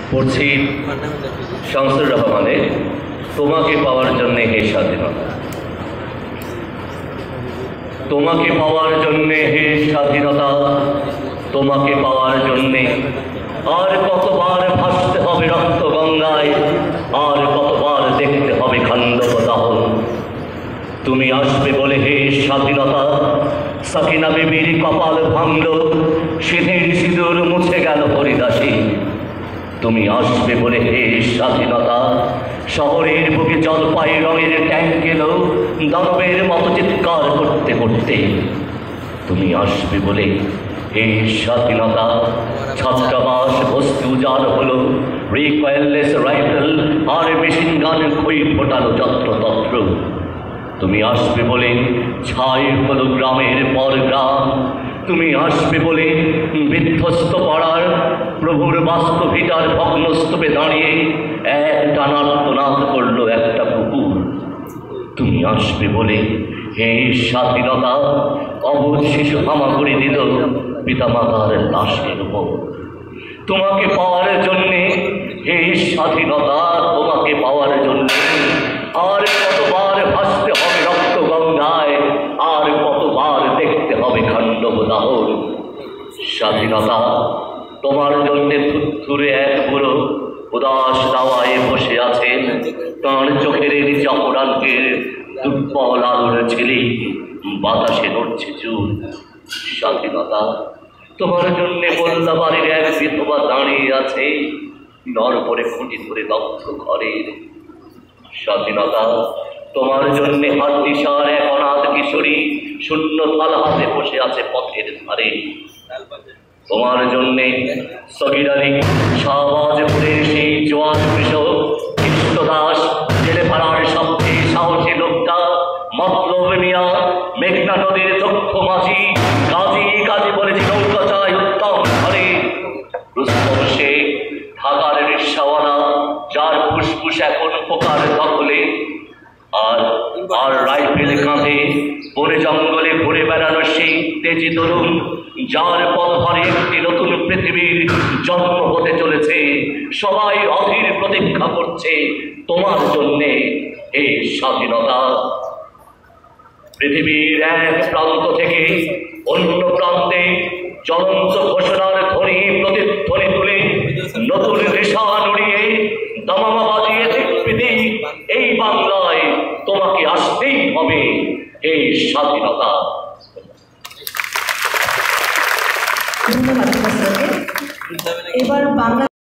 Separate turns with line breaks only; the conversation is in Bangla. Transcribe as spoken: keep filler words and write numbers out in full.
পড়ছি শামসুর রহমানের তোমাকে পাওয়ার জন্যে হে স্বাধীনতা। তোমাকে পাওয়ার জন্যে হে স্বাধীনতা, তোমাকে পাওয়ার জন্যে আর কতবার ভাসতে হবে রক্ত গঙ্গায়, আর কতবার দেখতে হবে খান্ডব দাহন। তুমি আসবে বলে হে স্বাধীনতা, সাকিনা বিবির কপাল ভাঙল, সিঁথির সিঁদুর মুছে গেল হরিদাসী। তুমি আসবে বলে হে স্বাধীনতা, শহরের বুকে জলপাই রঙের ট্যাঙ্ক এলো দানবের মতো চিৎকার করতে করতে। তুমি আসবে বলে হে স্বাধীনতা, ছাত্রাবাস বস্তু জাল হলো, রিকয়েললেস রাইফেল আর মেশিন গান খই ফোটালো যত্রতত্র। তুমি আসবে বলে ছাই হলো গ্রামের পর গ্রাম। তুমি আসবে বলে বিধ্বস্ত পাড়ার প্রভুর বাস্তবিতার ভগ্নস্তূপে দাঁড়িয়ে এক টানার্তনাদ করলো একটা কুকুর। তুমি আসবে বলে হে স্বাধীনতা, অবুধ শিশু হামাগুড়ি দিল পিতামাতার লাশের উপর। তোমাকে পাওয়ার জন্যে হে স্বাধীনতা, তোমাকে পাওয়ার জন্যে আর কতবার ভাসতে হবে রক্ত গঙ্গায়, আর কতবার দেখতে হবে খান্ডব দাহন। স্বাধীনতা তোমার জন্যে থুরথুরে এক বুড়ো উদাস দাওয়ায় বসে আছেন, তাঁর চোখের নিচে অপরাধের দুর্বল আলোর ছেলে বাতাসে নড়ছে চুল। স্বাধীনতা তোমার জন্যে মোল্লা বাড়ির এক বিধবা দাঁড়িয়ে আছে নরপরে খুঁটি ধরে দগ্ধ ঘরের। স্বাধীনতা তোমার জন্যে হাড্ডিসার এক অনাথ কিশোরী শূন্য থালা হাতে বসে আছে পথের ধারে। তোমার জন্যে সগিরালি শাহবাজপুরের সেই জোয়ান কৃষক কৃষ্ণদাস, জেলে পাড়ার সবচেয়ে সাহসী লোকটা মতলব মিয়া, মেঘনা নদীর দক্ষ মাঝি, কাজী কাজী বলেছি নৌকা চাই উত্তম ঘরে। রুস্তম শেখ ঢাকার রিক্সাওয়ালা, যার ফুসফুস এখন পোকার দখলে, আর আর রাইফেল কাঁধে বনে জঙ্গলে ঘুরে বেড়ানো সেই তেজি তরুণ, যার পথ ধরে একটি নতুন পৃথিবীর জন্ম হতে চলেছে। সবাই অধীর প্রতীক্ষা করছে তোমার জন্যে হে স্বাধীনতা। পৃথিবীর এক প্রান্ত থেকে অন্য প্রান্তে জ্বলন্ত ঘোষণার ধ্বনি প্রতিধ্বনি তুলে